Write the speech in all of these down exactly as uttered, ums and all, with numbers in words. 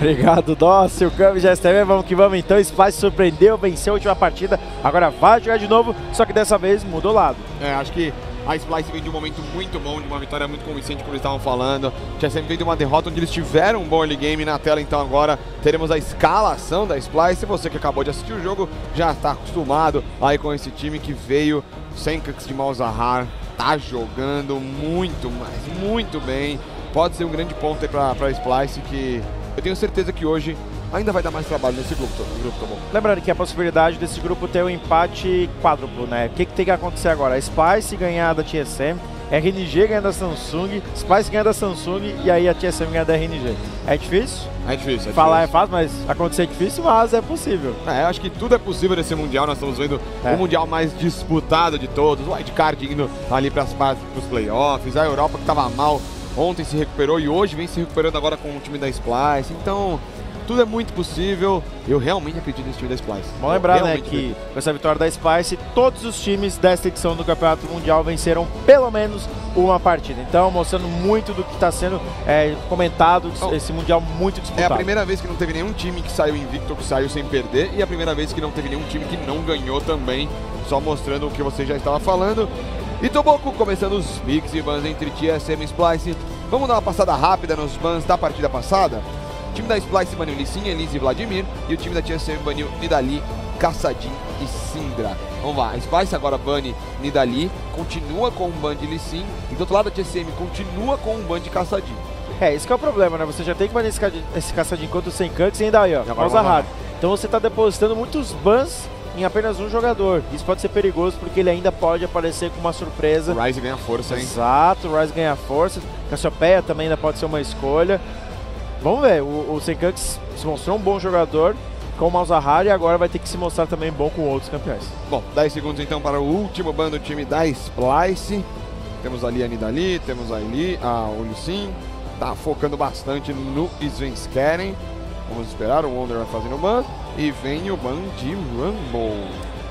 Obrigado, Dócil. O Cami já esteve. Vamos que vamos então. Splice surpreendeu, venceu a última partida. Agora vai jogar de novo, só que dessa vez mudou o lado. É, acho que a Splice vem de um momento muito bom, de uma vitória muito convincente, como eles estavam falando. T S M veio de uma derrota onde eles tiveram um bom early game na tela, então agora teremos a escalação da Splice. Você que acabou de assistir o jogo já está acostumado aí com esse time que veio sem Senkax de Malzahar, tá jogando muito, mas muito bem. Pode ser um grande ponto aí para a Splice, que eu tenho certeza que hoje ainda vai dar mais trabalho nesse grupo, grupo tá bom? Lembrando que a possibilidade desse grupo ter um empate quádruplo, né? O que, que tem que acontecer agora? A Splice ganhar da T S M, R N G ganhar da Samsung, Splice ganhar da Samsung e aí a T S M ganhar da R N G. É difícil? É difícil, é Falar difícil. é fácil, mas acontecer é difícil, mas é possível. É, eu acho que tudo é possível nesse Mundial. Nós estamos vendo é. o Mundial mais disputado de todos, o wildcard indo ali para os playoffs, a Europa que estava mal ontem se recuperou e hoje vem se recuperando agora com o time da Splice, então tudo é muito possível. Eu realmente acredito nesse time da Splice. Bom lembrar, né, que acredito. com essa vitória da Splice, todos os times desta edição do Campeonato Mundial venceram pelo menos uma partida. Então, mostrando muito do que está sendo é, comentado, oh, esse Mundial muito disputado. É a primeira vez que não teve nenhum time que saiu invicto, que saiu sem perder, e a primeira vez que não teve nenhum time que não ganhou também, só mostrando o que você já estava falando. E Toboco começando os picks e bans entre T S M e Splice. Vamos dar uma passada rápida nos bans da partida passada. O time da Splice baniu Lee Sin, Elise e Vladimir. E o time da T S M baniu Nidalee, Kassadin e Syndra. Vamos lá, a Splice agora bane Nidalee, continua com um ban de Lee Sin. E do outro lado a T S M continua com um ban de Kassadin. É, esse que é o problema, né? Você já tem que banir esse Kassadin contra o Senkax e ainda aí, ó, Malzahar. Então você está depositando muitos bans em apenas um jogador. Isso pode ser perigoso porque ele ainda pode aparecer com uma surpresa. O Ryze ganha força, hein? Exato, o Ryze ganha força. Cassiopeia também ainda pode ser uma escolha. Vamos ver, o, o Senkax se mostrou um bom jogador com o Malzahar e agora vai ter que se mostrar também bom com outros campeões. Bom, dez segundos então para o último ban do time da Splice. Temos ali a Nidalee, temos ali a Lee Sin. Tá focando bastante no Svenskeren. Vamos esperar, o Wonder vai fazendo o ban. E vem o ban de Rumble.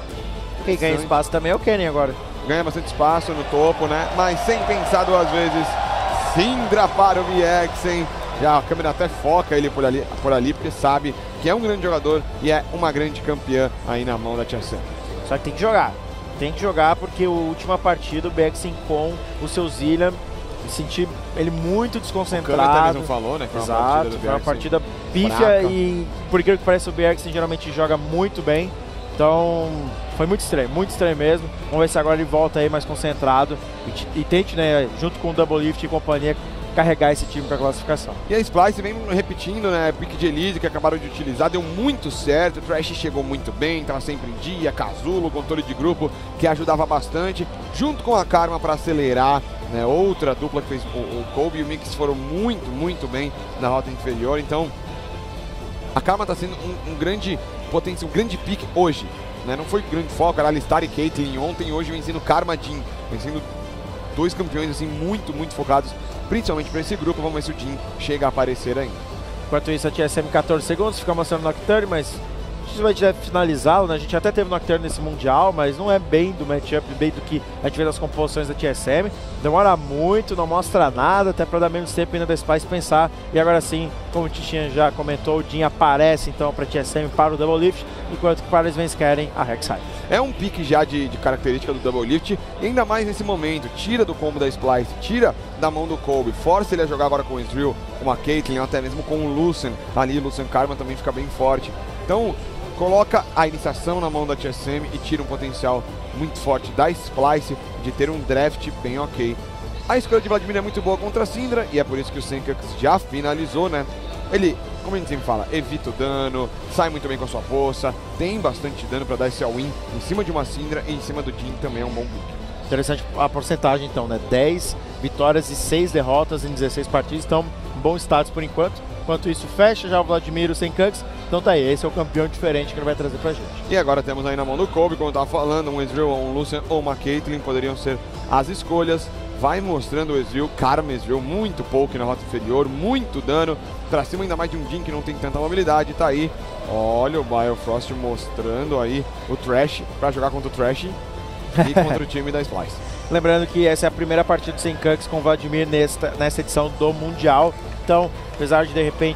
Quem ganha espaço também é o Kenny agora. Ganha bastante espaço no topo, né? Mas sem pensar duas vezes. Syndra para o Viexen. Já a câmera até foca ele por ali, por ali, porque sabe que é um grande jogador e é uma grande campeã aí na mão da T S M. Só que tem que jogar. Tem que jogar porque a última partida o Viexen com o seu Zilean, senti ele muito desconcentrado. O até mesmo falou, né? Que foi Exato, uma partida, foi uma partida pífia e por incrível que pareça o Viexen geralmente joga muito bem. Então foi muito estranho, muito estranho mesmo. Vamos ver se agora ele volta aí mais concentrado e, e tente, né, junto com o Double Lift e companhia, carregar esse time para classificação. E a Splice vem repetindo, né, pick de Elise que acabaram de utilizar, deu muito certo, o Trash chegou muito bem, estava sempre em dia, Casulo, controle de grupo que ajudava bastante, junto com a Karma para acelerar, né, outra dupla que fez o, o Kobe e o Mix foram muito, muito bem na rota inferior, então a Karma está sendo um, um grande potencial, um grande pick hoje, né, não foi grande foco, era Alistar e Caitlyn ontem, hoje vem sendo Karma Jhin, vem sendo dois campeões assim muito, muito focados principalmente para esse grupo. Vamos ver se o Jhin chega a aparecer ainda. Enquanto isso, a T S M quatorze segundos, fica mostrando o Nocturne, mas dificilmente deve finalizá-lo, né? A gente até teve Nocturne nesse Mundial, mas não é bem do matchup, bem do que a gente vê das composições da T S M. Demora muito, não mostra nada, até para dar menos tempo ainda da Splice pensar. E agora sim, como o Tichinha já comentou, o Jhin aparece então para a T S M para o Double Lift, enquanto que para os Svens querem a Rek'Sai. É um pique já de, de característica do Double Lift, e ainda mais nesse momento, tira do combo da Splice, tira da mão do Kobe, força ele a jogar agora com o Ezreal, com a Caitlyn, ou até mesmo com o Lucian, ali o Lucian Karma também fica bem forte. Então, coloca a iniciação na mão da T S M e tira um potencial muito forte da Splice de ter um draft bem ok. A escolha de Vladimir é muito boa contra a Syndra, e é por isso que o Senkax já finalizou, né? Ele, como a gente sempre fala, evita o dano, sai muito bem com a sua força, tem bastante dano para dar esse all-in em cima de uma Syndra e em cima do Jhin também é um bom pick. Interessante a porcentagem então, né? dez vitórias e seis derrotas em dezesseis partidas, então bom status por enquanto. Enquanto isso fecha já o Vladimir e o Senkax, então tá aí, esse é o campeão diferente que ele vai trazer pra gente. E agora temos aí na mão do Kobe, como eu tava falando, um Ezreal, um Lucian ou uma Caitlyn poderiam ser as escolhas. Vai mostrando o Ezreal, Karma Ezreal, muito pouco na rota inferior, muito dano, pra cima ainda mais de um Jhin que não tem tanta mobilidade, tá aí. Olha o Biofrost mostrando aí o Thresh, pra jogar contra o Thresh e contra o time da Splice. Lembrando que essa é a primeira partida do Senkax com o Vladimir nesta, nessa edição do Mundial, então, apesar de de repente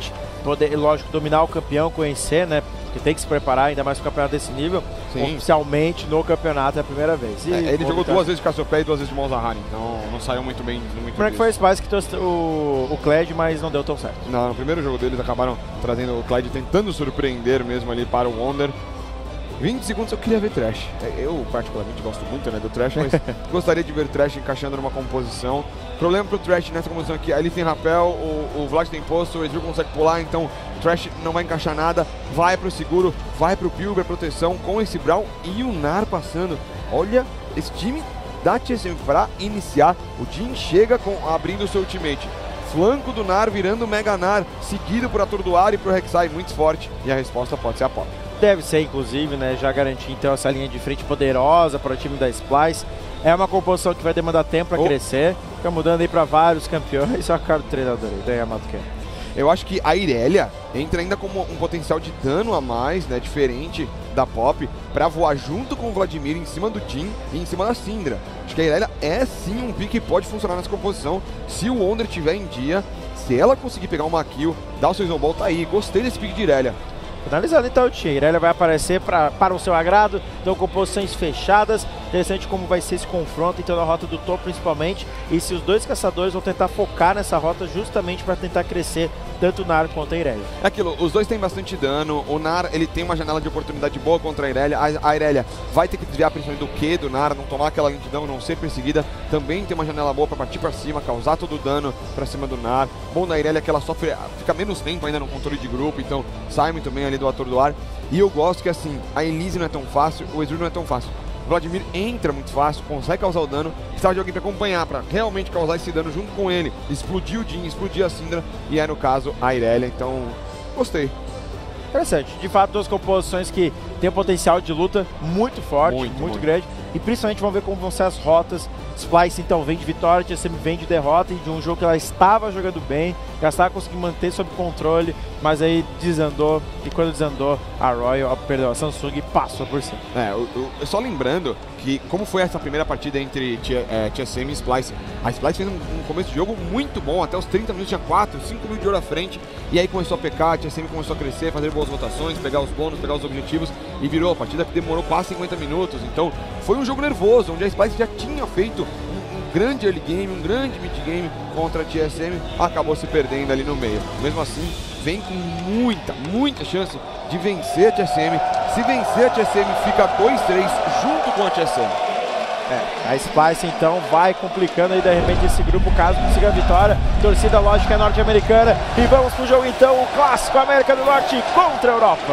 poder, lógico, dominar o campeão, conhecer, né? Porque tem que se preparar, ainda mais para o campeonato desse nível. Sim. Oficialmente no campeonato é a primeira vez. E é, ele jogou duas vezes de Cassiopeia e duas vezes de Monzahar, então não saiu muito bem. Muito Como é que foi esse Spice que trouxe o, o Kled, mas não deu tão certo? Não, no primeiro jogo deles acabaram trazendo o Kled, tentando surpreender mesmo ali para o Wonder. vinte segundos eu queria ver Trash. Eu particularmente gosto muito, né, do Trash, mas gostaria de ver Trash encaixando numa composição. O problema pro Trash nessa composição aqui, ali tem rapel, o, o Vlad tem posto, o Ezreal consegue pular, então o Trash não vai encaixar nada, vai pro seguro, vai pro Pilber, proteção com esse Brawl e o Nar passando. Olha, esse time da T S M para iniciar, o Jhin chega com, abrindo o seu ultimate. Flanco do Nar virando o Mega Nar, seguido por Atordoar e pro Rek'Sai muito forte, e a resposta pode ser a pop. Deve ser, inclusive, né, já garantir então essa linha de frente poderosa para o time da Splyce. É uma composição que vai demandar tempo para oh. crescer. Fica mudando aí para vários campeões. Só a cara do treinador aí, daí Amato quer. Eu acho que a Irelia entra ainda como um potencial de dano a mais, né, diferente da Pop, para voar junto com o Vladimir em cima do Jhin e em cima da Syndra. Acho que a Irelia é sim um pick que pode funcionar nessa composição se o Wonder tiver em dia, se ela conseguir pegar uma kill, dar o seu snowball, tá aí. Gostei desse pick de Irelia. Finalizando então o time, Irelia vai aparecer pra, para o seu agrado, então composições fechadas, interessante como vai ser esse confronto, então na rota do topo principalmente, e se os dois caçadores vão tentar focar nessa rota justamente para tentar crescer tanto o Nar quanto a Irelia. É aquilo, os dois têm bastante dano, o Nar ele tem uma janela de oportunidade boa contra a Irelia, a, a Irelia vai ter que desviar principalmente do Q do Nar, não tomar aquela lentidão, não ser perseguida, também tem uma janela boa para partir para cima, causar todo o dano para cima do Nar. Bom da Irelia que ela sofre, fica menos tempo ainda no controle de grupo, então sai muito bem ali do Atordoar. E eu gosto que assim, a Elise não é tão fácil, o Ezreal não é tão fácil. O Vladimir entra muito fácil, consegue causar o dano, precisa de alguém para acompanhar, para realmente causar esse dano junto com ele. Explodir o Jhin, explodir a Syndra, e é no caso a Irelia, então gostei. Interessante, de fato duas composições que tem um potencial de luta muito forte, muito, muito, muito grande, e principalmente vamos ver como vão ser as rotas. Splyce então vem de vitória, T S M vem de derrota, e de um jogo que ela estava jogando bem, já estava conseguindo manter sob controle, mas aí desandou, e quando desandou a Royal, perdão, a Samsung passou por cima. É, eu, eu, só lembrando que como foi essa primeira partida entre é, T S M e Splyce, a Splyce fez um, um começo de jogo muito bom, até os trinta minutos tinha quatro, cinco mil de ouro à frente, e aí começou a pecar, a T S M começou a crescer, fazer boas rotações, pegar os bônus, pegar os objetivos, e virou a partida que demorou quase cinquenta minutos, então foi um jogo nervoso, onde a Splyce já tinha feito um, um grande early game, um grande mid game contra a T S M, acabou se perdendo ali no meio. Mesmo assim, vem com muita, muita chance de vencer a T S M. Se vencer a T S M, fica dois três junto com a T S M. É, a Splyce então vai complicando aí de repente esse grupo, caso consiga a vitória. Torcida lógica norte-americana. E vamos pro jogo então, o clássico América do Norte contra a Europa.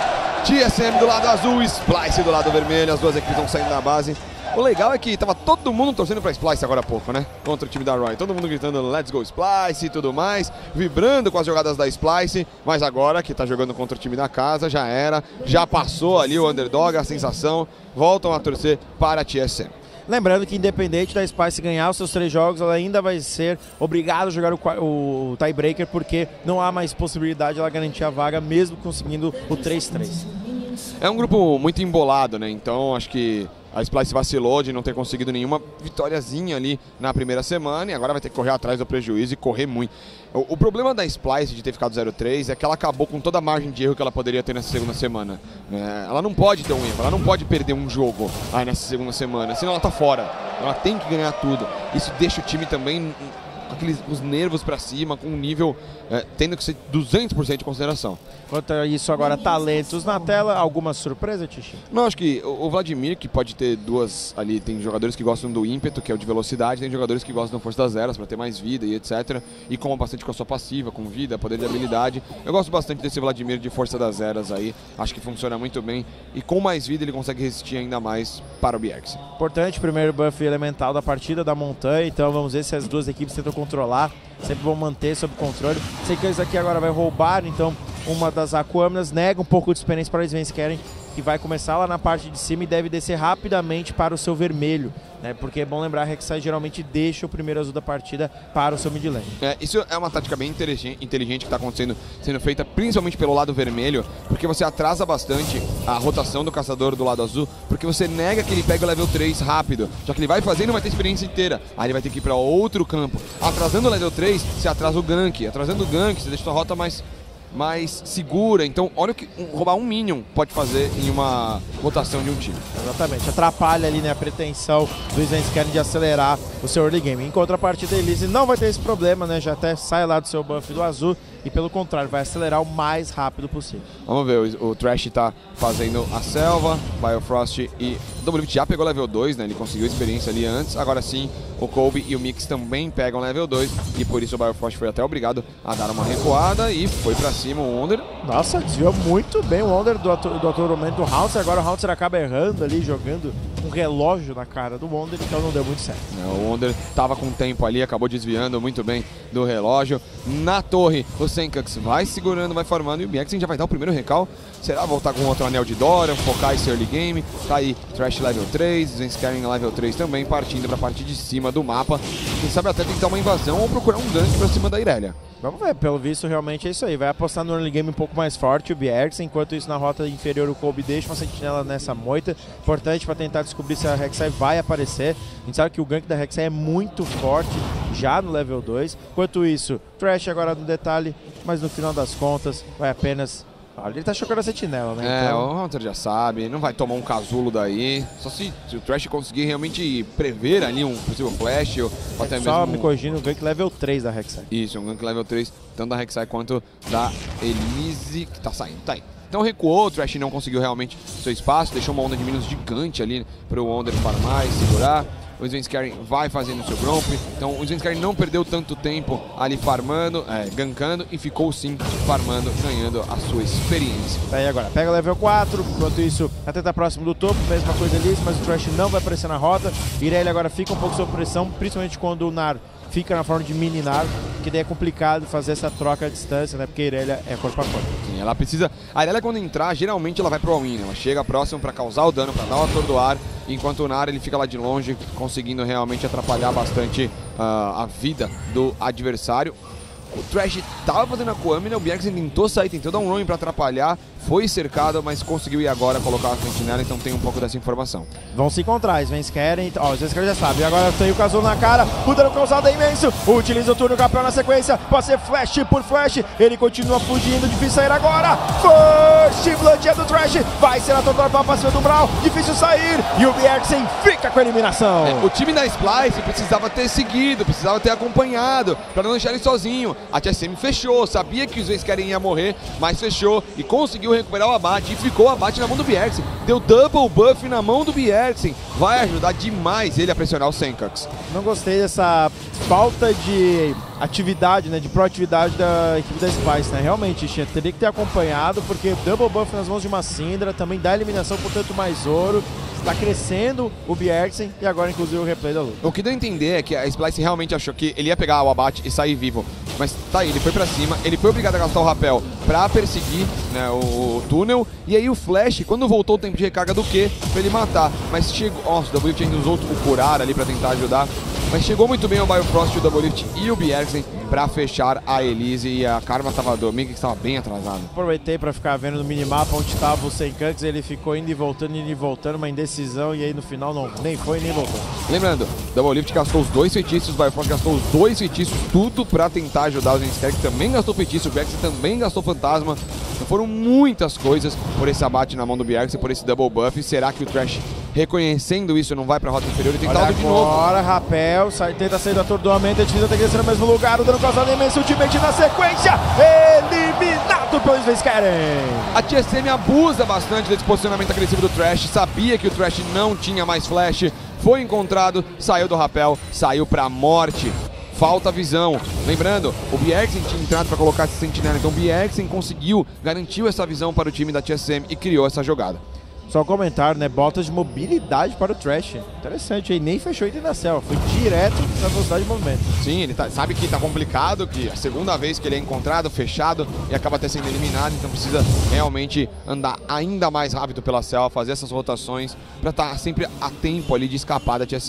T S M do lado azul, Splyce do lado vermelho, as duas equipes vão saindo da base. O legal é que tava todo mundo torcendo pra Splyce agora há pouco, né? Contra o time da Roy. Todo mundo gritando Let's Go Splyce e tudo mais, vibrando com as jogadas da Splyce. Mas agora que tá jogando contra o time da casa, já era, já passou ali o underdog, a sensação. Voltam a torcer para a T S M. Lembrando que independente da Splyce ganhar os seus três jogos, ela ainda vai ser obrigada a jogar o, o tiebreaker, porque não há mais possibilidade de ela garantir a vaga, mesmo conseguindo o três três. É um grupo muito embolado, né? Então acho que a Splyce vacilou de não ter conseguido nenhuma vitóriazinha ali na primeira semana e agora vai ter que correr atrás do prejuízo e correr muito. O, o problema da Splyce de ter ficado zero três é que ela acabou com toda a margem de erro que ela poderia ter nessa segunda semana. É, ela não pode ter um erro, ela não pode perder um jogo aí nessa segunda semana, senão ela tá fora. Ela tem que ganhar tudo. Isso deixa o time também com aqueles, os nervos pra cima, com um nível é, tendo que ser duzentos por cento de consideração. Quanto a isso agora, talentos na tela, alguma surpresa, Tichy? Não, acho que o Vladimir, que pode ter duas ali, tem jogadores que gostam do ímpeto, que é o de velocidade, tem jogadores que gostam da força das eras para ter mais vida e etcétera. E como bastante com a sua passiva, com vida, poder de habilidade. Eu gosto bastante desse Vladimir de força das eras aí, acho que funciona muito bem. E com mais vida ele consegue resistir ainda mais para o B X. Importante, primeiro buff elemental da partida da montanha, então vamos ver se as duas equipes tentam controlar, sempre vão manter sob controle. Sei que isso aqui agora vai roubar, então uma das Aquaminas nega um pouco de experiência para eles verem se querem, que vai começar lá na parte de cima e deve descer rapidamente para o seu vermelho, né? Porque é bom lembrar que Rek'Sai geralmente deixa o primeiro azul da partida para o seu mid lane. É, isso é uma tática bem inteligente, inteligente que está acontecendo, sendo feita principalmente pelo lado vermelho, porque você atrasa bastante a rotação do caçador do lado azul, porque você nega que ele pega o level três rápido, já que ele vai fazer e não vai ter experiência inteira, aí ele vai ter que ir para outro campo. Atrasando o level três, você atrasa o gank, atrasando o gank, você deixa sua rota mais mais segura. Então, olha o que um, roubar um Minion pode fazer em uma rotação de um time. Exatamente, atrapalha ali, né, a pretensão do Svenskeren de acelerar o seu early game. Em contrapartida, a Elise não vai ter esse problema, né, já até sai lá do seu buff do azul e, pelo contrário, vai acelerar o mais rápido possível. Vamos ver, o, o Thresh tá fazendo a selva, Biofrost e o W já pegou level dois, né, ele conseguiu experiência ali antes, agora sim o Kobe e o Mix também pegam level dois e por isso o Biofrost foi até obrigado a dar uma recuada e foi pra cima o Wonder. Nossa, desviou muito bem o Wonder do, atu do aturamento do Haunter, agora o Haunter acaba errando ali, jogando um relógio na cara do Wonder, então não deu muito certo. É, o Wonder tava com tempo ali, acabou desviando muito bem do relógio. Na torre, o Senkux vai segurando, vai formando e o Bjergsen já vai dar o primeiro recal. Será voltar com outro anel de Dora, focar esse early game. Tá aí, Thresh level três, Svenskeren level três também, partindo pra parte de cima do mapa. Quem sabe até tentar uma invasão ou procurar um gank pra cima da Irelia. Vamos ver, pelo visto realmente é isso aí. Vai apostar no early game um pouco mais forte o Bjergsen, enquanto isso na rota inferior o Kobe deixa uma sentinela nessa moita. Importante para tentar descobrir se a Rek'Sai vai aparecer. A gente sabe que o gank da Rek'Sai é muito forte já no level dois. Enquanto isso, Thresh agora no detalhe, mas no final das contas vai apenas... Olha, ele tá chocando a sentinela, né? É, então... o Hunter já sabe, não vai tomar um casulo daí. Só se, se o Thresh conseguir realmente prever ali um possível flash ou é até só mesmo... me corrigindo, o gank level três da Rek'Sai. Isso, um gank level três, tanto da Rek'Sai quanto da Elise, que tá saindo, tá aí. Então recuou, o Thresh não conseguiu realmente seu espaço, deixou uma onda de minions gigante ali para o Wonder farmar e segurar. O Svenskeren vai fazendo o seu Gromp, então o Svenskeren não perdeu tanto tempo ali farmando, é, gankando e ficou sim farmando, ganhando a sua experiência. Tá aí agora, pega o level quatro, enquanto isso até tá próximo do topo, mesma coisa ali, mas o Thresh não vai aparecer na rota. Irelia agora fica um pouco sob pressão, principalmente quando o Nar fica na forma de mini Nar, que daí é complicado fazer essa troca à distância, né, porque a Irelia é corpo a corpo. Sim, ela precisa... A Irelia quando entrar, geralmente ela vai pro all-in, ela chega próximo para causar o dano, para dar o atordoar, enquanto o Nar ele fica lá de longe, conseguindo realmente atrapalhar bastante uh, a vida do adversário. O Thresh estava fazendo a Kuamina, o Bjergsen tentou sair, tentou dar um roam para atrapalhar, foi cercado, mas conseguiu ir agora colocar a sentinela, então tem um pouco dessa informação. Vão se encontrar, Svenskeren, ó, o Svenskeren já sabe, agora tem o casulo na cara, o dano causado é imenso, utiliza o turno capel na sequência, pode ser flash por flash, ele continua fugindo, difícil sair agora, First Blood é do Thresh, vai ser a total pra cima do Brawl, difícil sair, e o Bjergsen fica com a eliminação. É, o time da Splyce precisava ter seguido, precisava ter acompanhado, para não deixar ele sozinho. A T S M fechou, sabia que os Svenskeren ia morrer, mas fechou e conseguiu recuperar o abate e ficou o abate na mão do Bjergsen. Deu double buff na mão do Bjergsen. Vai ajudar demais ele a pressionar o Senkux. Não gostei dessa falta de atividade, né, de proatividade da equipe da Splyce, né? Realmente, Xia, teria que ter acompanhado, porque double buff nas mãos de uma Syndra também dá eliminação, portanto mais ouro. Está crescendo o Bjergsen e agora inclusive o replay da luta. O que deu a entender é que a Splyce realmente achou que ele ia pegar o abate e sair vivo. Mas tá aí, ele foi pra cima, ele foi obrigado a gastar o rapel pra perseguir, né, o, o túnel. E aí o Flash, quando voltou o tempo de recarga do Q, pra ele matar. Mas chegou... Nossa, o W Lift ainda usou o curar ali pra tentar ajudar. Mas chegou muito bem o Biofrost, o W Lift e o Bjergsen pra fechar a Elise. E a Karma tava dormindo, que estava bem atrasado. Aproveitei pra ficar vendo no minimapa onde estava o Senkux, ele ficou indo e voltando, indo e voltando, uma indecisão, e aí no final não, nem foi nem voltou. Lembrando, Double Lift gastou os dois feitiços, o Biofrost gastou os dois feitiços, tudo pra tentar ajudar o Svenskeren, que também gastou feitiço, o Bjergsen também gastou fantasma. Então foram muitas coisas por esse abate na mão do Bjergsen, por esse double buff. Será que o Thresh, reconhecendo isso, não vai pra rota inferior e tentar algo de novo? Agora, rapel, sai, tenta sair do atordoamento, a defesa tem que descer no mesmo lugar, o dano causado é imenso, ultimate na sequência, eliminado pelo Svenskeren. A T S M abusa bastante desse posicionamento agressivo do Thresh, sabia que o Thresh não tinha mais flash, foi encontrado, saiu do rapel, saiu pra morte. Falta visão. Lembrando, o Bjergsen tinha entrado para colocar esse sentinela, então o Bjergsen conseguiu, garantiu essa visão para o time da T S M e criou essa jogada. Só um comentário, né? Botas de mobilidade para o Thresh. Interessante, aí nem fechou item na selva, foi direto na velocidade de movimento. Sim, ele tá, sabe que tá complicado, que é a segunda vez que ele é encontrado, fechado e acaba até sendo eliminado, então precisa realmente andar ainda mais rápido pela selva, fazer essas rotações para estar sempre a tempo ali de escapar da T S M.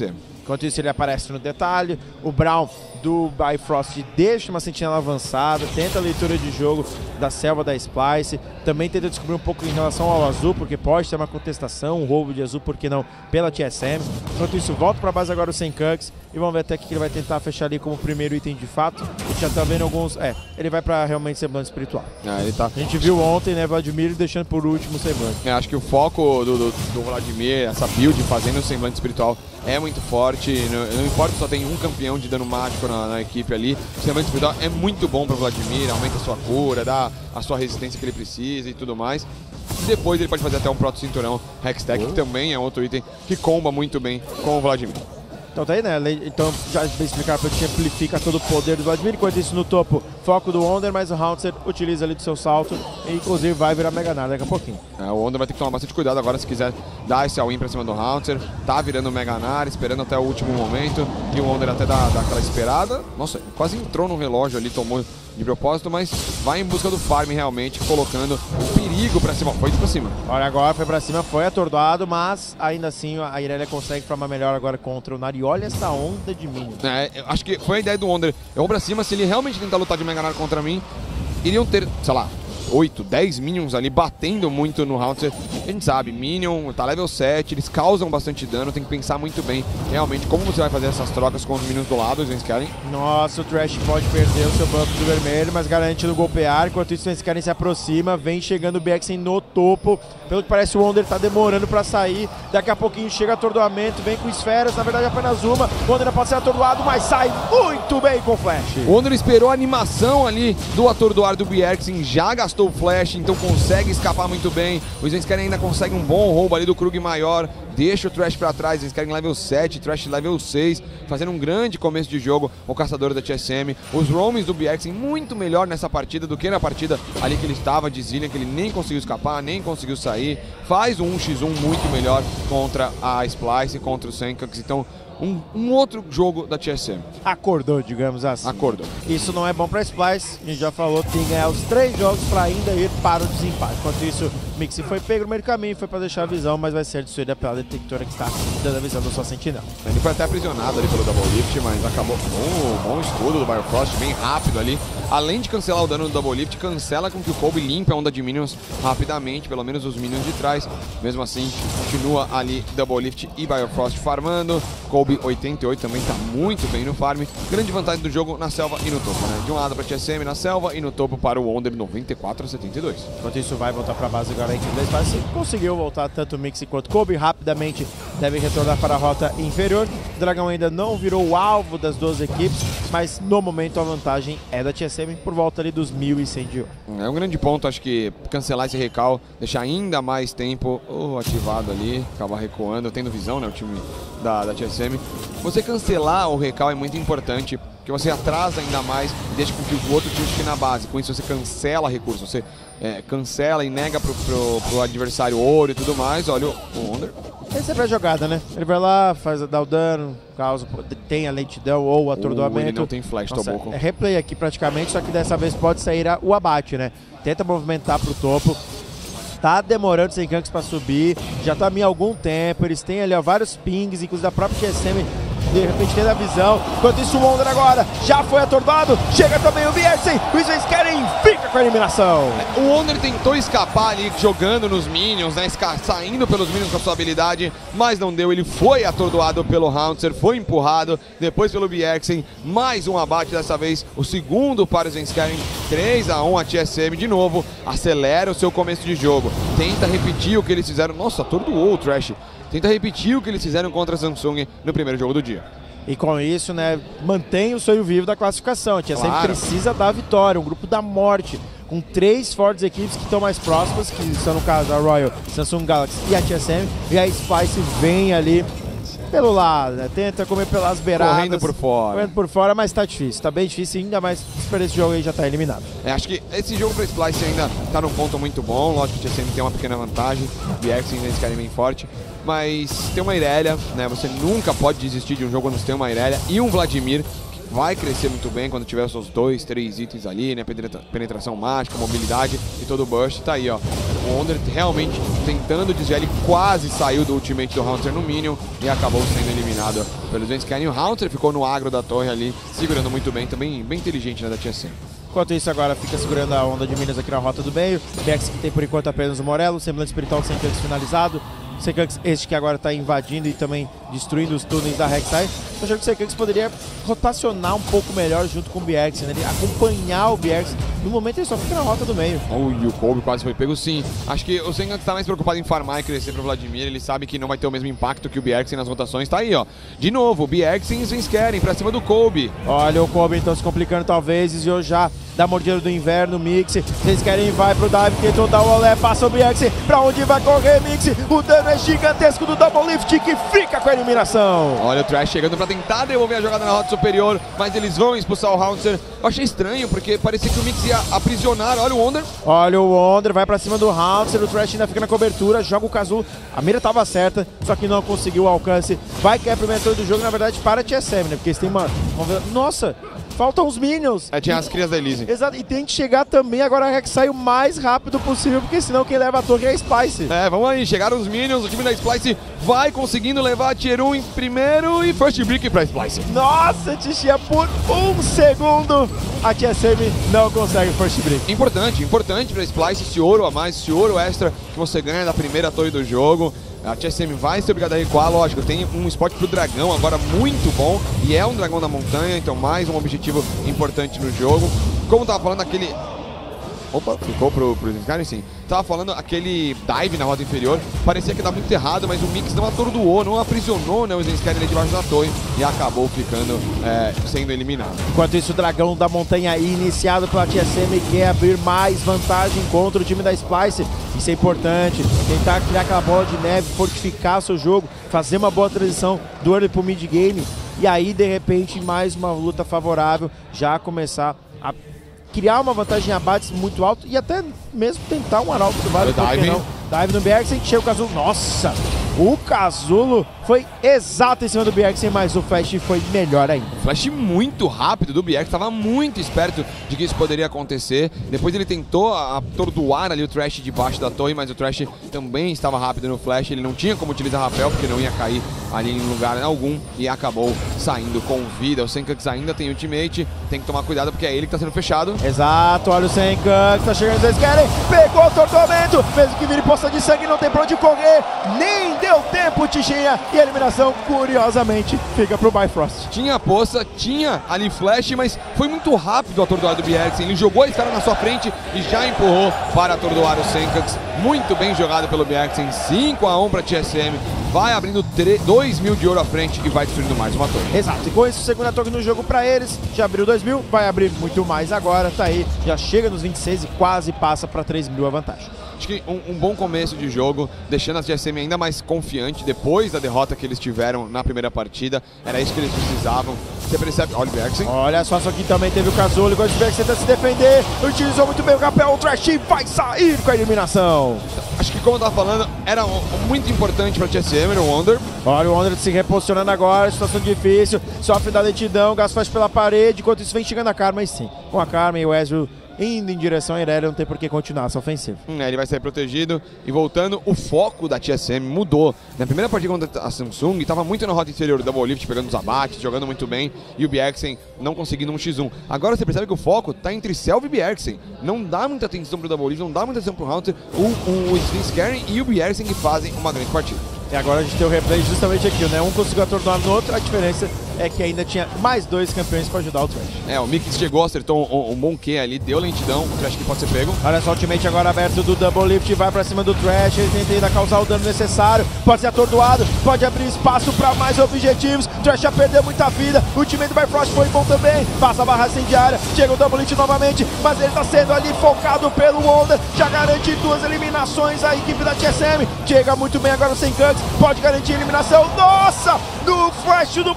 Enquanto isso ele aparece no detalhe, o Braum do Bifrost deixa uma sentinela avançada, tenta a leitura de jogo da selva da Splice, também tenta descobrir um pouco em relação ao azul, porque pode ter uma contestação, um roubo de azul, por que não, pela T S M. Enquanto isso volta pra base agora o Senkunks e vamos ver até que ele vai tentar fechar ali como primeiro item de fato. A gente já tá vendo alguns, é, ele vai pra realmente semblante espiritual. É, ele tá... A gente viu ontem, né, Vladimir deixando por último o semblante. É, acho que o foco do, do, do Vladimir, essa build fazendo o semblante espiritual é muito forte, não, não importa se só tem um campeão de dano mágico na, na equipe ali, o semblante espiritual é muito bom para o Vladimir, aumenta a sua cura, dá a sua resistência que ele precisa e tudo mais. E depois ele pode fazer até um proto-cinturão Hextech, oh. que também é outro item que comba muito bem com o Vladimir. Então tá aí, né? Então já bem explicado pra gente, amplifica todo o poder do Vladimir. Enquanto isso no topo, foco do Wonder, mas o Haunter utiliza ali do seu salto e inclusive vai virar Mega Gnar daqui a pouquinho. É, o Wonder vai ter que tomar bastante cuidado agora se quiser dar esse all-in pra cima do Haunter. Tá virando Mega Gnar, esperando até o último momento. E o Wonder até dá, dá aquela esperada. Nossa, quase entrou no relógio ali, tomou de propósito, mas vai em busca do farm realmente, colocando perigo pra cima. Foi pra cima. Olha, agora foi pra cima, foi atordoado, mas ainda assim a Irelia consegue formar melhor agora contra o Nari. Olha essa onda de minions. É, eu acho que foi a ideia do Wonder. Eu vou pra cima, se ele realmente tentar lutar de Mega Gnar contra mim, iriam ter, sei lá, oito, dez minions ali batendo muito no Haunter. A gente sabe, minion tá level sete, eles causam bastante dano, tem que pensar muito bem realmente como você vai fazer essas trocas com os minions do lado, os Svenskeren. Nossa, o Thresh pode perder o seu buff do vermelho, mas garante no golpear. Enquanto isso, o Svenskeren se aproxima, vem chegando o B X no topo. Pelo que parece, o Wonder tá demorando pra sair. Daqui a pouquinho chega atordoamento, vem com esferas, na verdade apenas uma. O Wonder pode ser atordoado, mas sai muito bem com o Flash. O Wonder esperou a animação ali do atordoar do Bjergsen, já gastou o Flash, então consegue escapar muito bem. O Svenskeren ainda consegue um bom roubo ali do Krug maior, deixa o Thresh pra trás. Svenskeren level sete, Thresh level seis, fazendo um grande começo de jogo, o caçador da T S M. Os roams do Bjergsen muito melhor nessa partida do que na partida ali que ele estava de Zilean, que ele nem conseguiu escapar, nem conseguiu sair. Faz um um contra um muito melhor contra a Splice, contra o Senkunks, então Um, um outro jogo da T S M. Acordou, digamos assim. Acordou. Isso não é bom pra Splice, a gente já falou, tem que ganhar os três jogos pra ainda ir para o desempate. Enquanto isso, o Mixi foi pego no meio do caminho, foi pra deixar a visão, mas vai ser destruída pela detectora que está dando a visão da sua sentinela. Ele foi até aprisionado ali pelo Double Lift, mas acabou. Bom, bom escudo do Bifrost, bem rápido ali. Além de cancelar o dano do Double Lift, cancela com que o Kobe limpe a onda de minions rapidamente, pelo menos os minions de trás. Mesmo assim, continua ali Double Lift e Bifrost farmando. Kobe oitenta e oito também está muito bem no farm. Grande vantagem do jogo na selva e no topo, né? De um lado para a T S M na selva e no topo para o Wonder noventa e quatro a setenta e dois. Enquanto isso vai voltar para a base agora a equipe da Splice. Conseguiu voltar tanto o Mixi quanto o Kobe. Rapidamente deve retornar para a rota inferior. O Dragão ainda não virou o alvo das duas equipes, mas no momento a vantagem é da T S M por volta ali dos mil e cem de ouro. É um grande ponto, acho que cancelar esse recal, deixar ainda mais tempo oh, ativado ali, acabar recuando, tendo visão, né, o time da, da T S M. Você cancelar o recal é muito importante, porque você atrasa ainda mais e deixa com que o outro time fique na base. Com isso você cancela recursos, você é, cancela e nega pro, pro, pro adversário ouro e tudo mais. Olha o Wonder. Essa é pra jogada, né? Ele vai lá, faz dá o dano, causa, tem a lentidão ou o atordoamento. Ele não tem flash, Nossa, tomou. É replay aqui praticamente, só que dessa vez pode sair a, o abate, né? Tenta movimentar pro topo. Tá demorando sem ganks pra subir, já tá há algum tempo, eles têm ali ó, vários pings, inclusive a própria T S M de repente tendo a visão. Enquanto isso o Wonder agora já foi atordoado, chega também o Bjergsen, o Svenskeren fica com a eliminação. O Wonder tentou escapar ali jogando nos minions, né, saindo pelos minions com a sua habilidade, mas não deu, ele foi atordoado pelo Haunter, foi empurrado, depois pelo Bjergsen, mais um abate dessa vez, o segundo para o Svenskeren, três a um a T S M de novo, acelera o seu começo de jogo, tenta repetir o que eles fizeram, nossa, atordoou o Thresh. Tenta repetir o que eles fizeram contra a Samsung no primeiro jogo do dia. E com isso, né, mantém o sonho vivo da classificação. A T S M Claro. precisa da vitória, um grupo da morte, com três fortes equipes que estão mais próximas, que são no caso a Royal, Samsung Galaxy e a T S M. E a Splice vem ali pelo lado, né, tenta comer pelas beiradas. Correndo por fora. Correndo por fora, mas tá difícil, tá bem difícil, ainda mais por esse jogo aí já tá eliminado. É, acho que esse jogo para Splice ainda tá num ponto muito bom, lógico que a T S M tem uma pequena vantagem, o Bjergsen ainda é bem forte, mas tem uma Irelia, né, você nunca pode desistir de um jogo quando você tem uma Irelia e um Vladimir, vai crescer muito bem quando tiver os seus dois, três itens ali, né? Penetra penetração mágica, mobilidade e todo o burst. Tá aí, ó. O Wonder realmente tentando desviar, ele quase saiu do ultimate do Haunter no Minion e acabou sendo eliminado pelos Svenskeren. O Haunter ficou no agro da torre ali, segurando muito bem, também bem inteligente, né, da T S M. Enquanto isso, agora fica segurando a onda de Minas aqui na rota do meio. B X que tem por enquanto apenas o Morello, semblante espiritual sem Senkanks finalizado. Senkanks este que agora está invadindo e também destruindo os túneis da Rek'Sai. Tô achando que o Senkanks poderia rotacionar um pouco melhor junto com o B X, né? Ele acompanhar o B X. No momento ele só fica na rota do meio. Oh, e o Kobe quase foi pego sim. Acho que o Senkanks está mais preocupado em farmar e crescer pro Vladimir. Ele sabe que não vai ter o mesmo impacto que o B X nas rotações. Tá aí, ó. De novo, o B X e Svenskeren pra cima do Kobe. Olha o Kobe então se complicando talvez. Desviou já da mordida do inverno, Mix. Eles querem vai pro dive, tentou dar o olé, passa o B X. Pra onde vai correr, Mix? O dano é gigantesco do Double Lift que fica com a eliminação. Olha o Trash chegando pra tentar devolver a jogada na rota superior, mas eles vão expulsar o Haunter. Eu achei estranho, porque parecia que o Mix ia aprisionar. Olha o Wonder. Olha o Wonder, vai pra cima do Haunter, o Trash ainda fica na cobertura, joga o Kazu. A mira tava certa, só que não conseguiu o alcance. Vai que é a primeira torre do jogo, na verdade, para a T S M, né? Porque eles têm uma... Nossa, faltam os Minions. É, tinha as crias da Elise. Exato, e tem que chegar também agora a Rek'Sai o mais rápido possível, porque senão quem leva a torre é a Spice. É, vamos aí, chegaram os Minions, o time da Splice vai conseguindo levar a Tier um em primeiro e First Brick pra Splice. Nossa, Tichinha, por um segundo a T S M não consegue First Brick. Importante, importante pra Splice, esse ouro a mais, esse ouro extra que você ganha da primeira torre do jogo. A T S M vai ser obrigada a recuar, lógico, tem um spot pro dragão agora muito bom, e é um dragão da montanha, então mais um objetivo importante no jogo. Como tava falando, aquele... Opa, ficou pro, pro Svenskeren, sim. Tava falando, aquele dive na rota inferior, parecia que dava muito errado, mas o Mix não atordoou, não aprisionou, né, o Svenskeren ali debaixo da torre, e acabou ficando, é, sendo eliminado. Enquanto isso, o dragão da montanha iniciado pela T S M quer abrir mais vantagem contra o time da Splice. Isso é importante, tentar criar aquela bola de neve, fortificar seu jogo, fazer uma boa transição do early pro mid game, e aí, de repente, mais uma luta favorável, já começar a criar uma vantagem em abates muito alto e até mesmo tentar um arauto do vale, por que não? Dive no B X, sem chega o Casulo. Nossa! O Casulo foi exato em cima do B X, mas o flash foi melhor ainda. Flash muito rápido do B X, estava muito esperto de que isso poderia acontecer. Depois ele tentou atordoar ali o Trash debaixo da torre, mas o Trash também estava rápido no flash. Ele não tinha como utilizar rapel, porque não ia cair ali em lugar algum, e acabou saindo com vida. O Senkanks ainda tem ultimate, tem que tomar cuidado porque é ele que está sendo fechado. Exato, olha o Senkanks, tá chegando, vocês querem, pegou o tortamento, mesmo que vire poça de sangue, não tem pra onde correr, nem deu tempo, Tichinha, e a eliminação, curiosamente, fica pro Bifrost. Tinha a poça, tinha ali flash, mas foi muito rápido o atordoar do B X. Ele jogou a escada na sua frente e já empurrou para atordoar o Senkanks. Muito bem jogado pelo B X em cinco a um para T S M. Vai abrindo dois mil de ouro à frente e vai destruindo mais uma torre. Exato, e com isso, segunda torre no jogo para eles. Já abriu dois mil, vai abrir muito mais agora. Tá aí, já chega nos vinte e seis e quase passa para três mil a vantagem. Acho que um, um bom começo de jogo, deixando a T S M ainda mais confiante depois da derrota que eles tiveram na primeira partida. Era isso que eles precisavam. Você percebe? Olha o B X, hein? Olha só, só que também teve o Casulo. Igual o B X tenta se defender. Utilizou muito bem o capel. O Trash vai sair com a eliminação. Acho que, como eu tava falando, era muito importante pra T S M, o Wonder. Olha o Wonder se reposicionando agora. Situação difícil. Sofre da lentidão. Gás faz pela parede. Enquanto isso, vem chegando a Karma. E sim, com a Karma e o Ezreal indo em direção a Irelia, não tem por que continuar essa ofensiva. Hum, ele vai sair protegido e voltando, o foco da T S M mudou. Na primeira partida contra a Samsung, estava muito na rota inferior do Double Lift, pegando os abates, jogando muito bem, e o B X não conseguindo um xis um. Agora você percebe que o foco está entre Selv e B X. Não dá muita atenção pro Double Lift, não dá muita atenção pro Haunter. O, o, o Svenskeren e o B X que fazem uma grande partida. E agora a gente tem o replay justamente aqui, né? Um conseguiu atordoar no outro, a diferença é que ainda tinha mais dois campeões para ajudar o Trash. É, o Mix chegou, acertou um, um bom Q ali, deu lentidão, o Trash que pode ser pego. Olha só, o ultimate agora aberto do Double Lift, vai pra cima do Trash, ele tenta ainda causar o dano necessário, pode ser atordoado, pode abrir espaço para mais objetivos, o Trash já perdeu muita vida, o ultimate do Bifrost foi bom também, passa a barra incendiária, chega o Double Lift novamente, mas ele tá sendo ali focado pelo Wonder, já garante duas eliminações a equipe da T S M, chega muito bem agora o Senkanks, pode garantir a eliminação, nossa, no flash do Bifrost,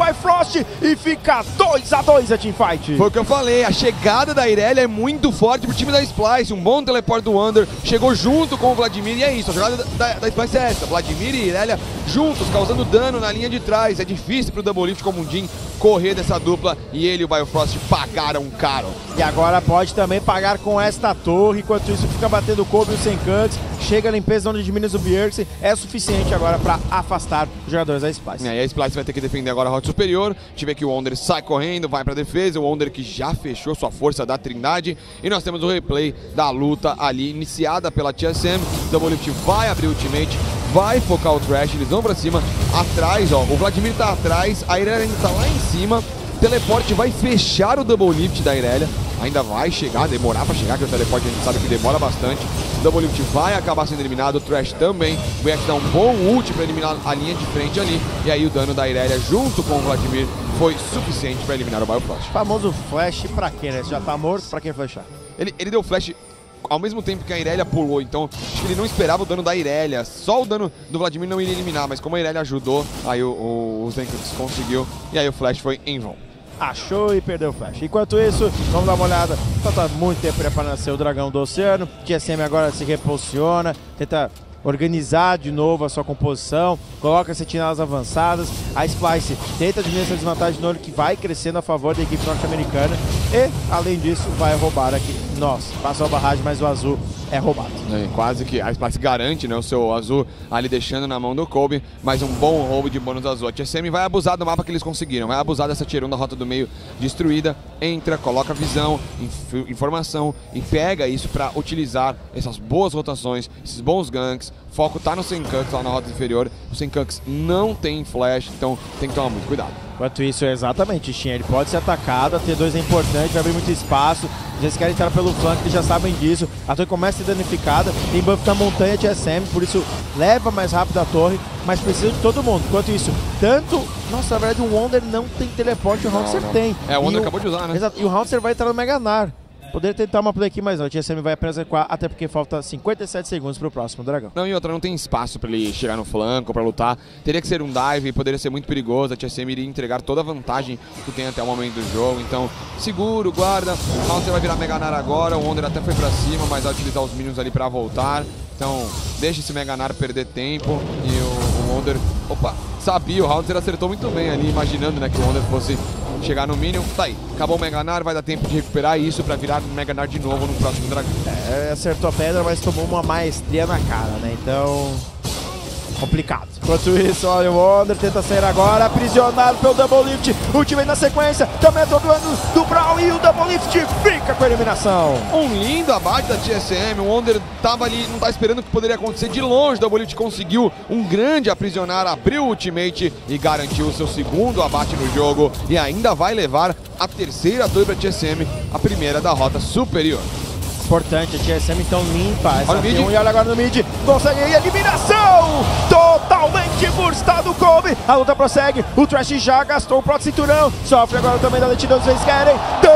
Frost e fica dois a dois a teamfight. Foi o que eu falei, a chegada da Irelia é muito forte pro time da Splyce, um bom teleporte do Wander, chegou junto com o Vladimir e é isso, a jogada da, da Splyce é essa, Vladimir e Irelia juntos, causando dano na linha de trás, é difícil pro Double Lift como um Jhin correr dessa dupla e ele e o Biofrost pagaram caro. E agora pode também pagar com esta torre, enquanto isso fica batendo o Kobe e o Senkanks, chega a limpeza onde diminui o Bjergsen, é suficiente agora para afastar os jogadores da Splyce. É, e a Splyce vai ter que defender agora a rota superior, tive que o Wander sai correndo, vai para defesa, o Wander que já fechou sua força da Trindade e nós temos o replay da luta ali iniciada pela T S M, Double Lift vai abrir o ultimate, vai focar o Thresh, eles vão pra cima, atrás, ó, o Vladimir tá atrás, a Irelia ainda tá lá em cima, teleporte vai fechar o Double Lift da Irelia, ainda vai chegar, demorar pra chegar, que o teleporte a gente sabe que demora bastante, o Double Lift vai acabar sendo eliminado, o Thresh também, o B X dá um bom ult pra eliminar a linha de frente ali, e aí o dano da Irelia junto com o Vladimir foi suficiente pra eliminar o Biofrost. Famoso flash pra quê, né? Se já tá morto, pra quem flashar? Ele, ele deu flash ao mesmo tempo que a Irelia pulou, então acho que ele não esperava o dano da Irelia, só o dano do Vladimir não iria eliminar, mas como a Irelia ajudou, aí o, o, o Zenkrux conseguiu, e aí o flash foi em vão. Achou e perdeu o flash. Enquanto isso, vamos dar uma olhada, falta muito tempo para nascer o Dragão do Oceano, T S M agora se reposiciona, tenta organizar de novo a sua composição, coloca sentinelas avançadas, a Splyce tenta diminuir essa desvantagem no olho que vai crescendo a favor da equipe norte-americana e, além disso, vai roubar aqui. Nossa, passou a barragem, mas o azul é roubado. É, quase que a Splyce garante, né, o seu azul ali deixando na mão do Kobe, mas um bom roubo de bônus azul. A T S M vai abusar do mapa que eles conseguiram, vai abusar dessa tier um da rota do meio destruída, entra, coloca visão, inf informação e pega isso para utilizar essas boas rotações, esses bons ganks. Foco tá no Senkanks lá na rota inferior, o Senkanks não tem flash, então tem que tomar muito cuidado. Enquanto isso, é exatamente, Shin, ele pode ser atacado, a T dois é importante, vai abrir muito espaço, eles querem entrar pelo flanco, eles já sabem disso, a torre começa a ser danificada, tem buff da montanha T S M, por isso leva mais rápido a torre, mas precisa de todo mundo. Enquanto isso, tanto... Nossa, na verdade o Wander não tem teleporte, o Haunter tem. É, o Wander e acabou de usar, né? Exato, e o Haunter vai entrar no Mega Gnar. Poderia tentar uma play aqui, mas não, o T S M vai apenas recuar, até porque falta cinquenta e sete segundos pro próximo dragão. Não, e outra, não tem espaço pra ele chegar no flanco, pra lutar. Teria que ser um dive, poderia ser muito perigoso, a T S M iria entregar toda a vantagem que tem até o momento do jogo. Então, seguro, guarda, o Haunter vai virar Mega Gnar agora, o Wander até foi pra cima, mas vai utilizar os minions ali pra voltar. Então, deixa esse Mega Gnar perder tempo e o, o Wander... Opa, sabia, o Haunter acertou muito bem ali, imaginando, né, que o Wander fosse chegar no Minion. Tá aí, acabou o Mega Gnar, vai dar tempo de recuperar isso pra virar Mega Gnar de novo no próximo dragão. É, acertou a pedra, mas tomou uma maestria na cara, né? Então... complicado. Enquanto isso, olha o Wander tenta sair agora, aprisionado pelo Double Lift, o time na sequência, também atordoando do Brawl e o Double Lift fica com a eliminação. Um lindo abate da T S M, o Wander tava ali, não tá esperando o que poderia acontecer, de longe o Double Lift conseguiu um grande aprisionar, abriu o ultimate e garantiu o seu segundo abate no jogo e ainda vai levar a terceira torre pra T S M, a primeira da rota superior. Importante, a T S M então limpa essa olha o mid. um, e olha agora no mid, consegue a eliminação totalmente burstado o Kobe, a luta prossegue, o Thresh já gastou o próprio cinturão, sofre agora também da lentidão, vocês querem,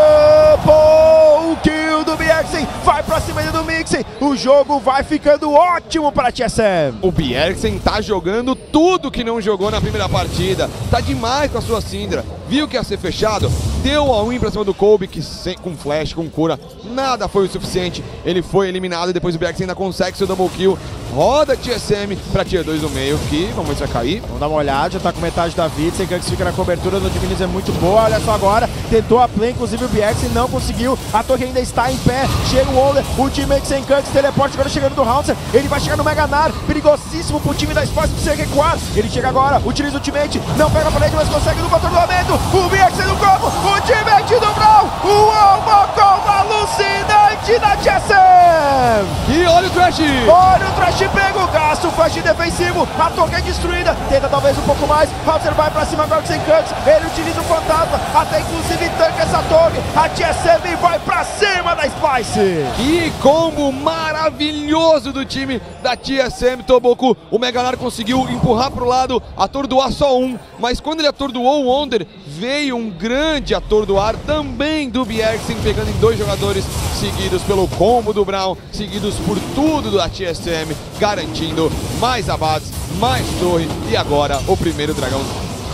double kill do Bjergsen, vai pra cima do Mixen, o jogo vai ficando ótimo para a T S M. O Bjergsen tá jogando tudo que não jogou na primeira partida, tá demais com a sua Syndra, viu que ia ser fechado, deu a win pra cima do Kobe, que sem, com flash, com cura, nada foi o suficiente, ele foi eliminado e depois o Bjergsen ainda consegue seu double kill, roda T S M pra tier dois no meio, que vamos ver se vai cair. Vamos dar uma olhada, já tá com metade da vida, Senkanks fica na cobertura, no Divinis é muito boa, olha só agora, tentou a play, inclusive o Bjergsen não conseguiu, a torre ainda está em pé, chega o Wander, o teammate Senkanks, teleporte agora chegando do Haunter, ele vai chegar no Mega Gnar, perigosíssimo pro time da Splyce precisa recuar, ele chega agora, utiliza o ultimate, não pega a parede, mas consegue no controlamento, o Bjergsen no combo, o teammate do Brawl, o Alma com alucinante da T S M! E olha o Thresh! Olha o Thresh pega o gasto, flash defensivo, a torre é destruída, tenta talvez um pouco mais, Haunter vai pra cima agora com Senkanks, ele utiliza o fantasma, até inclusive tanca essa torre, a T S M vai pra cima da Splyce! Que combo maravilhoso do time da T S M, Toboku, o Mega Gnar conseguiu empurrar pro lado, atordoar só um, mas quando ele atordoou o Wander, veio um grande atordoar também do Bjergsen, pegando em dois jogadores, seguidos pelo combo do Brawl, seguidos por tudo da T S M, garantindo mais abates, mais torre e agora o primeiro dragão.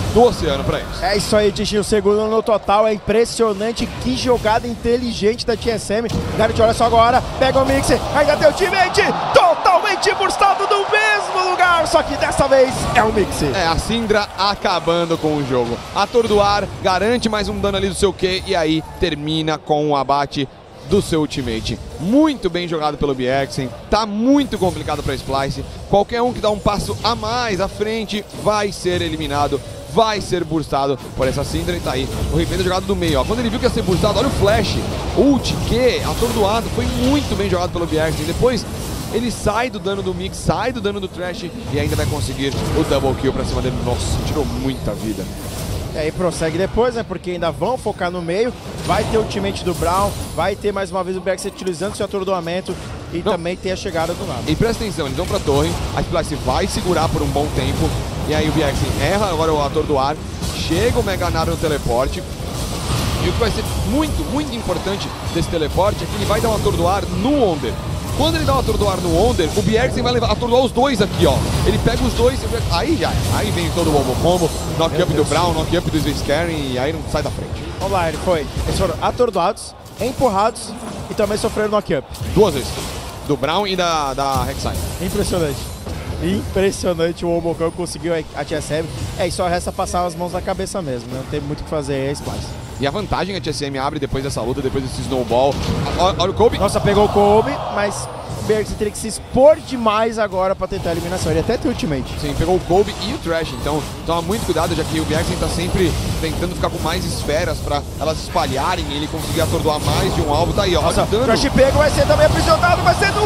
do oceano pra eles. É isso aí, Tichinho, segundo no total, é impressionante, que jogada inteligente da T S M. Garrett, olha só agora, pega o Mix, ainda tem o teammate, totalmente burstado no mesmo lugar, só que dessa vez é o Mix. É, a Syndra acabando com o jogo. Atordoar, garante mais um dano ali do seu Q e aí termina com o abate do seu ultimate. Muito bem jogado pelo Bjergsen, tá muito complicado para Splyce. Qualquer um que dá um passo a mais à frente vai ser eliminado, vai ser burstado por essa Syndra e tá aí. O replay da jogada do meio, ó. Quando ele viu que ia ser burstado, olha o flash, ult, Q, atordoado, foi muito bem jogado pelo Bjergsen. Depois ele sai do dano do Mix, sai do dano do Trash e ainda vai conseguir o double kill pra cima dele. Nossa, tirou muita vida. E aí prossegue depois, né, porque ainda vão focar no meio, vai ter o ultimate do Braum, vai ter mais uma vez o Bjergsen utilizando seu atordoamento e Não. também tem a chegada do lado. E presta atenção, eles vão pra torre, a Splyce vai segurar por um bom tempo, e aí o Bjergsen erra agora o atordoar, chega o Mega Nara no teleporte, e o que vai ser muito, muito importante desse teleporte é que ele vai dar um atordoar no Wonder. Quando ele dá um atordoar no Wonder, o Bjergsen vai levar, atordoar os dois aqui, ó. Ele pega os dois, aí já, aí vem todo o Bombo Combo, knock-up do Braum, knock-up do Swanscaring, e aí não sai da frente. Vamos lá, ele foi. Eles foram atordoados, empurrados e também sofreram knock-up. Duas vezes. Do Braum e da, da Rek'Sai. Impressionante. Impressionante, o Omocão conseguiu a T S M. É, e só resta passar as mãos na cabeça mesmo, né? Não tem muito o que fazer aí, a Splyce. E a vantagem que a T S M abre depois dessa luta, depois desse snowball. Olha, olha o Kobe. Nossa, pegou o Kobe, mas o Bjergsen teria que se expor demais agora pra tentar a eliminação. Ele até tem ultimate. Sim, pegou o Kobe e o Trash, então toma muito cuidado, já que o Bjergsen tá sempre tentando ficar com mais esferas pra elas espalharem e ele conseguir atordoar mais de um alvo. Tá aí, ó. Nossa, olha o dano. O Trash pego vai ser também aprisionado, vai sendo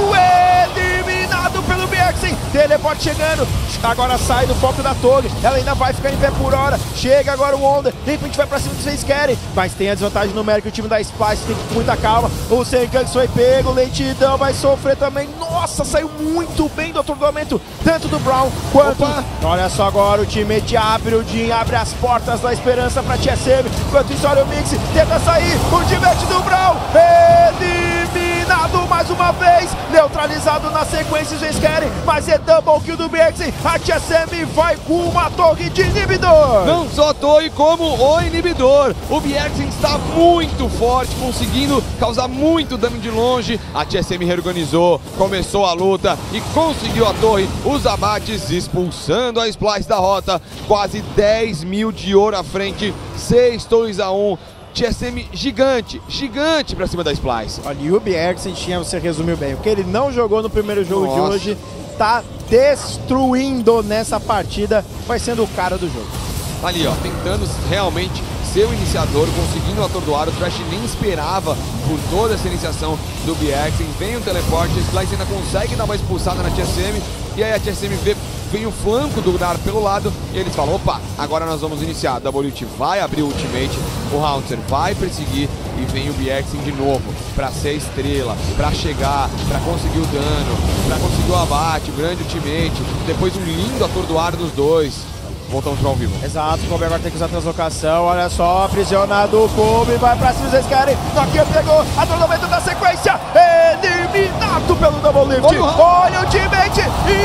eliminado pelo Bjergsen. Teleporte chegando, agora sai do foco da torre, ela ainda vai ficar em pé por hora, chega agora o Wonder, de repente vai pra cima do que vocês querem, mas tem a desvantagem numérica, o time da Splyce tem que ir com muita calma, o Senkang foi pego, lentidão vai sofrer também, nossa, saiu muito bem do atordoamento, tanto do Braum quanto... Opa. Olha só agora, o time te abre o Jhin, abre as portas da esperança pra T S M, enquanto isso olha o Mix, tenta sair, o time do Braum, eliminado mais uma vez, neutralizado na sequência, vocês querem, mas é double kill do Bjergsen, a T S M vai com uma torre de inibidor. Não só torre, como o inibidor. O Bjergsen está muito forte, conseguindo causar muito dano de longe. A T S M reorganizou, começou a luta e conseguiu a torre. Os abates expulsando a Splyce da rota. Quase dez mil de ouro à frente, seis dois a um. T S M gigante, gigante pra cima da Splyce. Olha, e o Bjergsen tinha, você resumiu bem, o que ele não jogou no primeiro jogo Nossa. de hoje, tá destruindo nessa partida, vai sendo o cara do jogo. Ali, ó, tentando realmente ser o iniciador, conseguindo atordoar, o Trash nem esperava por toda essa iniciação do Bjergsen, vem o teleporte, a Splyce ainda consegue dar uma expulsada na T S M, e aí a T S M vê, vem o flanco do Gnar pelo lado, e eles falam, opa, agora nós vamos iniciar, a W T vai abrir o ultimate, o Haunter vai perseguir, e vem o Bjergsen de novo, pra ser a estrela, pra chegar, pra conseguir o dano, pra conseguir o abate, o grande ultimate, depois um lindo atordoar dos dois. Voltamos para ao vivo. Exato, o Kobe agora tem que usar a translocação, olha só, aprisionado o Kobe, vai pra cima, vocês querem, Nokia pegou, atordoamento da sequência, eliminado pelo Double Lift, olha, olha o ultimate,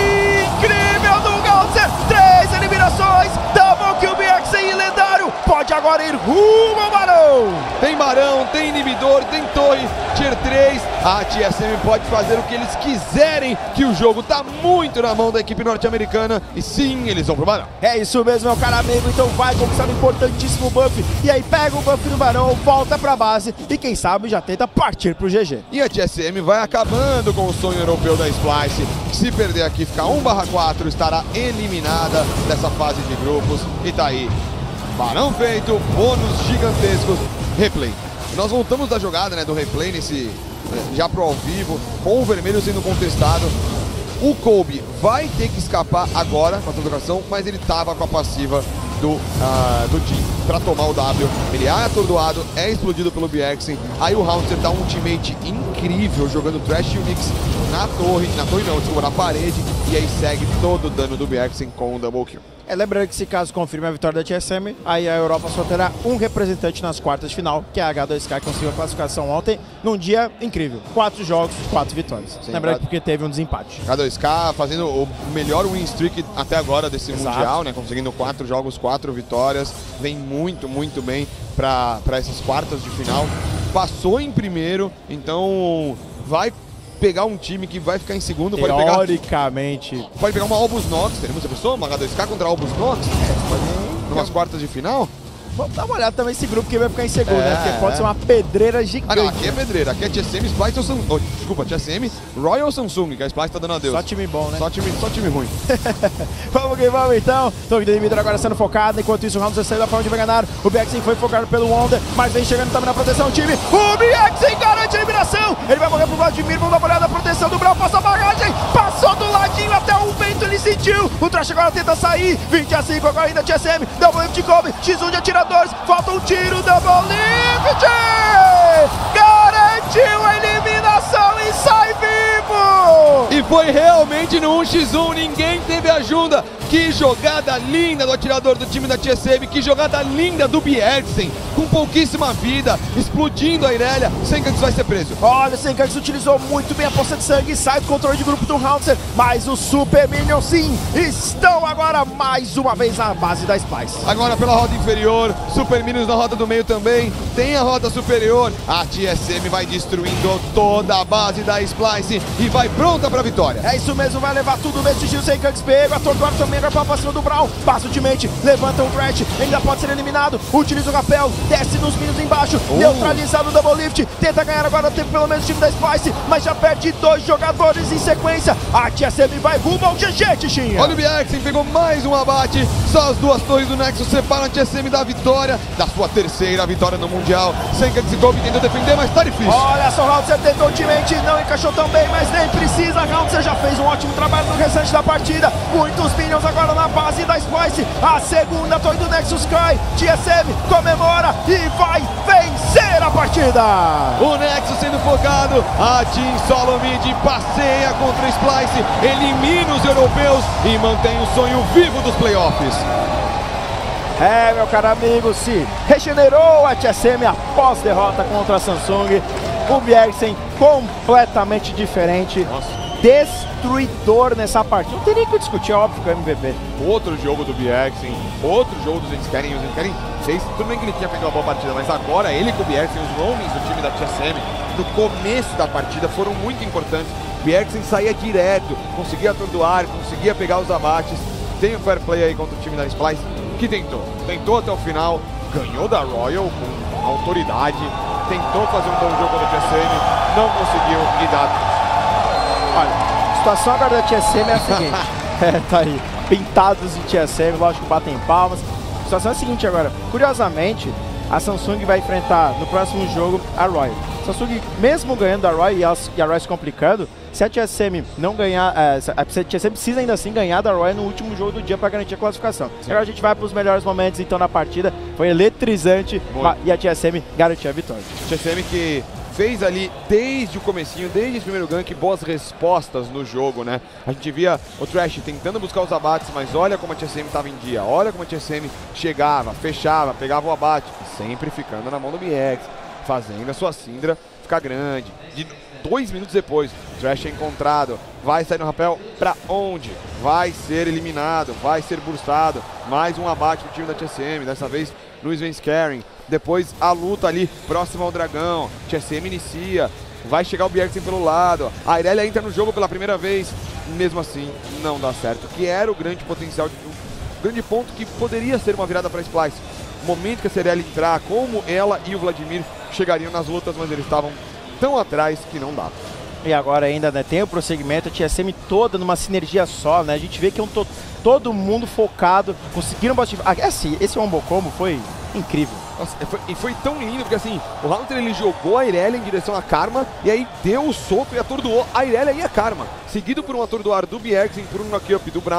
incrível do Gautzer, três eliminações, Double Kill Bjergsen e lendário, pode agora ir rumo ao Barão. Tem Barão, tem inibidor, tem torre, tier três, a T S M pode fazer o que eles quiserem, que o jogo tá muito na mão da equipe norte-americana, e sim, eles vão pro Barão. É isso mesmo, meu cara amigo, então vai conquistar um importantíssimo buff, e aí pega o buff do Barão, volta pra base, e quem sabe já tenta partir pro G G. E a T S M vai acabando com o sonho europeu da Splyce, se perder aqui, ficar um barra quatro, estará eliminada dessa fase de grupos, e tá aí, Barão feito, bônus gigantescos, replay. Nós voltamos da jogada, né, do replay, nesse, já pro ao vivo, com o vermelho sendo contestado. O Kobe vai ter que escapar agora com a translocação, mas ele tava com a passiva do, uh, do Jhin pra tomar o W. Ele é atordoado, é explodido pelo Bjergsen. Aí o Haunter dá um ultimate incrível, jogando Trash e o Mix na torre, na torre não, desculpa, na parede. E aí segue todo o dano do Bjergsen com o Double Kill. É, lembrando que se caso confirme a vitória da T S M, aí a Europa só terá um representante nas quartas de final, que é a H dois K, que conseguiu a classificação ontem, num dia incrível. Quatro jogos, quatro vitórias. Sim, lembrando claro. porque teve um desempate. H dois K fazendo o melhor win streak até agora desse Exato. Mundial, né? Conseguindo quatro jogos, quatro vitórias. Vem muito, muito bem para essas quartas de final. Passou em primeiro, então vai pegar um time que vai ficar em segundo. Pode pegar, Teoricamente. pode pegar uma Albus Nox, teremos a pessoa, uma H dois K contra a Albus Nox, É, numas quartas de final. vamos dar uma olhada também nesse grupo que vai ficar em segundo, É, né? Porque pode é. ser uma pedreira Ah gigante. não, aqui é pedreira, aqui é T S M, Splice ou Samsung. Oh, desculpa, T S M, Royal Samsung, que a Splice tá dando adeus. Só time bom, né? Só time, só time ruim. Vamos que vamos então. Torre do inimigo agora sendo focado. Enquanto isso, o Ramos saiu da forma de vai ganhar. O B X foi focado pelo Wonder, mas vem chegando também na proteção. O time. O B X garante a eliminação. Ele vai morrer pro Vladimir. Vamos dar uma olhada na proteção do Brau. Passa a bagagem. Passou do ladinho até o vento. Ele sentiu. O Trash agora tenta sair. vinte a cinco agora ainda T S M. Double lift Kobe. X um de atiradores. Falta um tiro. Double lift. Garantiu a eliminação e sai vivo. E foi realmente no um contra um, ninguém teve ajuda. Que jogada linda do atirador do time da T S M, que jogada linda do Bjergsen, com pouquíssima vida, explodindo a Irelia. Senkax vai ser preso. Olha, o Senkax utilizou muito bem a poça de sangue, sai do controle de grupo do Haunter, mas os Super Minions sim, estão agora mais uma vez na base da Splice. Agora pela roda inferior, Super Minions na roda do meio também, tem a roda superior, a T S M vai destruindo toda a base da Splice e vai pronta pra vitória. É isso mesmo, vai levar tudo mesmo, o Senkax pega, a Tortuga também agora pra cima do Brawl, passa o ultimate, levanta o Threat, ainda pode ser eliminado, utiliza o rapel, desce nos Minions embaixo, Uh. neutralizado o Double Lift, tenta ganhar agora o tempo pelo menos o time da Splice, mas já perde dois jogadores em sequência, a T S M vai rumo ao G G, Tichinha. Olha o Bjergsen, pegou mais um abate, só as duas torres do Nexus separam a T S M da vitória, da sua terceira vitória no Mundial. Senkax e Kobe tentou defender, mas tá difícil. Olha só, o Haunter tentou o ultimate, não encaixou tão bem, mas nem precisa. Haunter já fez um ótimo trabalho no restante da partida. Muitos Minions agora na base da Splice. A segunda torre do Nexus cai. T S M comemora e vai vencer a partida. O Nexus sendo focado, a Team Solo Mid passeia contra o Splice, elimina os europeus e mantém o sonho vivo dos playoffs. É, meu caro amigo, se regenerou a T S M após derrota contra a Samsung. O Bjergsen completamente diferente. Nossa. Destruidor nessa partida. Não tem nem o que discutir, é óbvio que é o M V P. Outro jogo do Bjergsen, outro jogo dos Zenskeren. O Zenskeren fez, tudo bem que ele tinha feito uma boa partida, mas agora ele com o Bjergsen, os roamings do time da T S M, no começo da partida foram muito importantes. Bjergsen saía direto, conseguia atordoar, conseguia pegar os abates. Tem o fair play aí contra o time da Splice, que tentou, tentou até o final, ganhou da Royal com autoridade, tentou fazer um bom jogo contra a T S M, não conseguiu e dá. Olha, a situação agora da T S M é a seguinte. É, tá aí. Pintados de T S M, lógico que batem palmas. A situação é a seguinte agora. Curiosamente, a Samsung vai enfrentar no próximo jogo a Royal. A Samsung, mesmo ganhando a Royal e a, e a Royal se complicando, se a T S M não ganhar, é, a T S M precisa ainda assim ganhar da Royal no último jogo do dia para garantir a classificação. Sim. Agora a gente vai para os melhores momentos então na partida. Foi eletrizante e a T S M garantiu a vitória. T S M que fez ali desde o comecinho, desde esse primeiro gank, boas respostas no jogo, né? A gente via o Trash tentando buscar os abates, mas olha como a T S M estava em dia, olha como a T S M chegava, fechava, pegava o abate, sempre ficando na mão do B X, fazendo a sua Syndra ficar grande. De dois minutos depois, o Trash é encontrado, vai sair no rapel pra onde? Vai ser eliminado, vai ser burstado, mais um abate do time da T S M, dessa vez no Svenskeren. Depois a luta ali próxima ao dragão, T S M inicia, vai chegar o Bjergsen pelo lado, a Irelia entra no jogo pela primeira vez, mesmo assim não dá certo, que era o grande potencial, o grande ponto que poderia ser uma virada para a Splice. O momento que a Irelia entrar, como ela e o Vladimir chegariam nas lutas, mas eles estavam tão atrás que não dava. E agora ainda, né, tem o prosseguimento, a T S M toda numa sinergia só, né? A gente vê que é um to todo mundo focado, conseguiram bater. Ah, esse, esse Wombo Combo foi incrível. Nossa, foi, e foi tão lindo, porque assim, o Haunter ele jogou a Irelia em direção à Karma, e aí deu o soco e atordoou a Irelia e a Karma. Seguido por um atordoar do Bjergsen, por um knock-up do Brawl,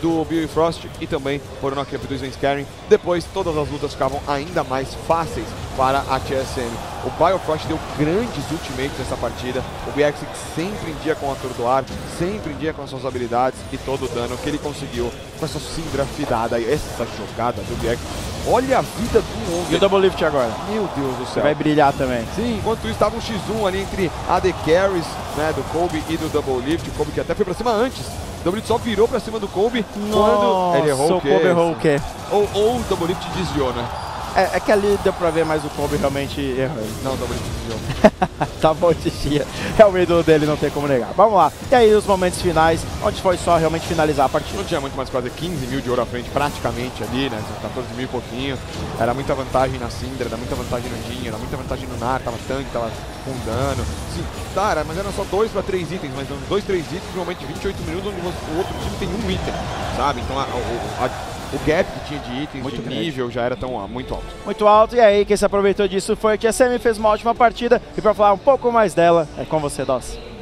do Bifrost e também por um knock-up do Svenskeren. Depois, todas as lutas ficavam ainda mais fáceis para a T S M. O Bifrost deu grandes ultimates nessa partida. O B X sempre em dia com o atordoar, sempre em dia com as suas habilidades e todo o dano que ele conseguiu com essa Syndra fidada. Essa jogada do B X. Olha a vida do homem. E o Double Lift agora? Meu Deus do céu. Vai brilhar também. Sim, enquanto isso estava um xis um ali entre A D Carries, né, do Kobe e do Double Lift. O Kobe que até foi pra cima antes. O Double Lift só virou pra cima do Kobe. Nossa, quando ele errou o quê? o Kobe errou o quê? Ou, ou o Double Lift desviou, né? É, é que ali deu pra ver, mas o Kobe realmente errou. Não, o Double Lift desviou. Tá bom, Tixia. É o ídolo dele, não tem como negar. Vamos lá. E aí os momentos finais, onde foi só realmente finalizar a partida. Não tinha muito mais quase quinze mil de ouro à frente, praticamente ali, né? quatorze mil e pouquinho. Era muita vantagem na Syndra, era muita vantagem no Jhin, era muita vantagem no Nar, tava tanque, tava com dano. Sim, tá, era, mas eram só dois pra três itens, mas uns dois, três itens, normalmente vinte e oito minutos, onde o outro time tem um item, sabe? Então a, a, a o gap que tinha de itens, muito de grande. Nível, já era tão muito alto. Muito alto, e aí quem se aproveitou disso foi que a T S M fez uma ótima partida, e para falar um pouco mais dela, é com você, Doss.